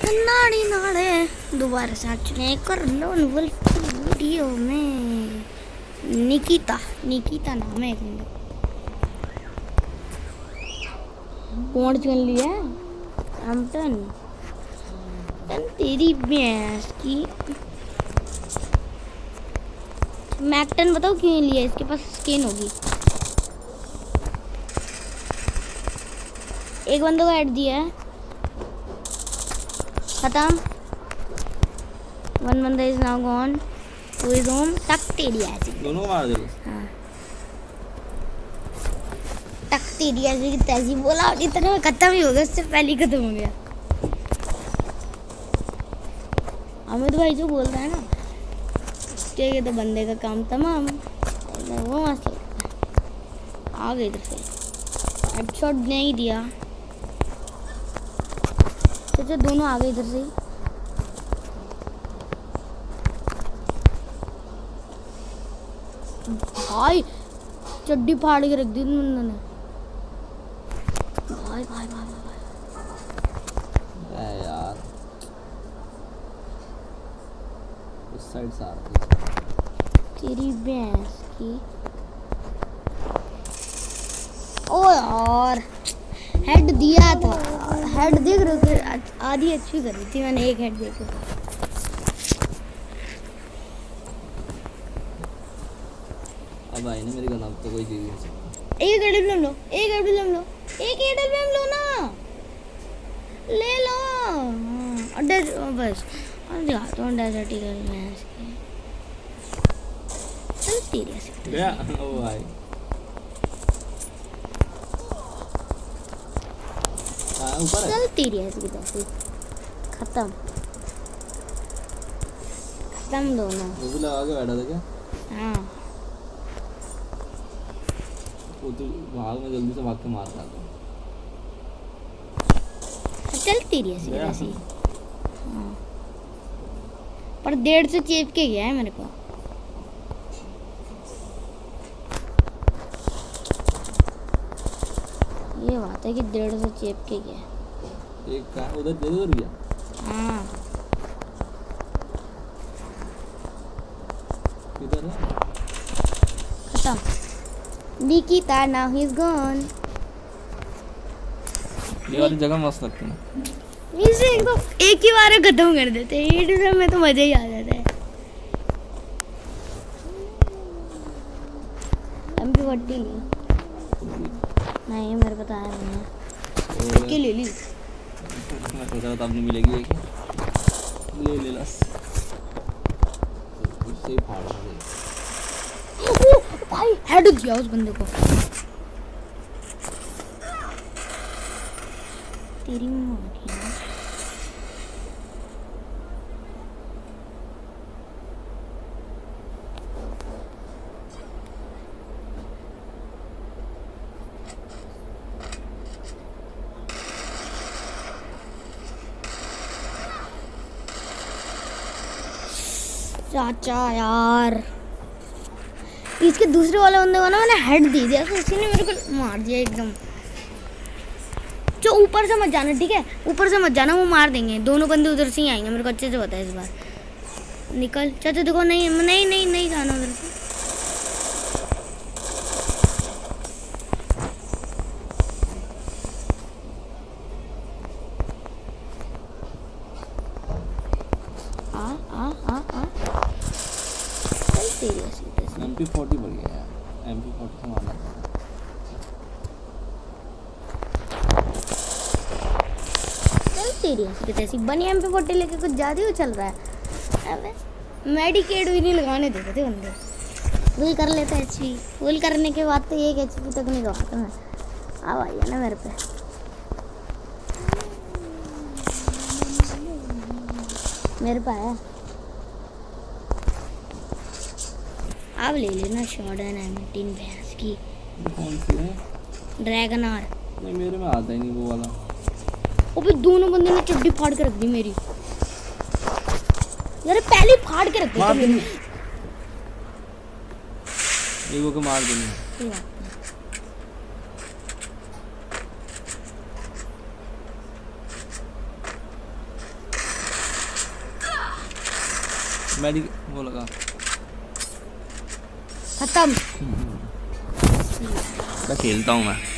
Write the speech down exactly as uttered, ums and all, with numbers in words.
नाड़ी नाड़े दोबारा से आ चुके हैं एक और लोन वुल्फ की वीडियो में। निकिता निकिता नाम है। कौन चुन लिया? एम्पटन तेरी भैंस की। मैक्टन बताओ क्यों लिया? इसके पास स्किन होगी। एक बंदे को ऐड दिया है, खत्म। वन बंदा is now gone to his home. टक तेरी ऐसी दोनों को मार दे। हां टक तेरी ऐसी की तैसी बोला इतना खत्म ही हो गया, उससे पहले ही खत्म हो गया। अमित भाई जो बोल रहा है ना ठीक है, तो बंदे का काम तमाम। वो मस्त लगता है। आ गए इधर से, हेडशॉट नहीं दिया तो जो दोनों आ गए इधर से। भाई चड्डी फाड़ के रख दी बंदे ने। भाई भाई भाई भाई यार उस साइड से आ रही तेरी भैंस की। ओ यार हेड दिया था, हेड देख रहे हो, आधी अच्छी करी थी मैंने, एक हेड देख रहा। अब आई ना मेरी गन, अब तो कोई चीज नहीं सकती। एक एडब्ल्यूएम लो, एक एडब्ल्यूएम लो, एक एडब्ल्यूएम लो ना, ले लो। हाँ अड्डे बस अब दिखाता हूँ डेजर्टी कर मैं इसकी। चल तेरी ऐसे गया ओ भाई। हां ऊपर है। चल तेरी ऐसे की तैसे खत्म खत्म दोनों। वो भी लगा के बैठा था क्या? हाँ वो तो भाग में जल्दी से भाग के मार रहा था। चल तेरी ऐसी की तैसी। हाँ पर डेढ़ से चेप के गया है मेरे को। ये बात है कि डेढ़ से चेप के गया। एक का उधर दे उधर गया। हाँ किधर है? खत्म। Nikita now he is gone. ये वाली जगह मस्त लगती है। इसे एक तो एक ही बार में खत्म कर देते हैं, ये में तो मजा ही आ जाता है। एमपी फोर्टी ली नहीं, मेरे को तो आया नहीं है। इसकी ले ली। मैं सोचा था अब नहीं मिलेगी एक ले ले लस उससे ही फाड़ दे। ओ भाई हेड दिया उस बंदे को। तेरी मां की। चाचा यार इसके दूसरे वाले बंदे को ना मैंने हेड दे दिया तो उसी ने मेरे को मार दिया एकदम। जो ऊपर से मत जाना ठीक है, ऊपर से मत जाना, वो मार देंगे। दोनों बंदे उधर से ही आएंगे, मेरे को अच्छे से पता है इस बार। निकल चाचा देखो। नहीं नहीं नहीं नहीं जाना उधर से। आ आ आ आ चल तेरी ऐसी तैसी। एमपी फोर्टी बढ़ गया यार। एमपी फोर्टी से मारना था। चल तेरी ऐसी तैसी। बनी एमपी फोर्टी लेके कुछ ज़्यादा ही चल रहा है। अबे मेडिकेट भी नहीं लगाने देते थे बंदे। फुल कर लेते एचपी, फुल करने के बाद तो एक एचपी तक नहीं गवाता मैं। अब आई है ना मेरे पे। मेरे पे आया। अब ले लेना शॉर्डन एमटीन भैंस की। कौन सी है? Dragon R. नहीं मेरे में आता ही नहीं वो वाला। अबे दोनों बंदे ने चड्डी फाड़ के रख दी मेरी यार, पहले फाड़ के रख दी मेरी। एक को मार देनी। मेडिक वो लगा। खत्म। मैं खेलता हूँ मैं।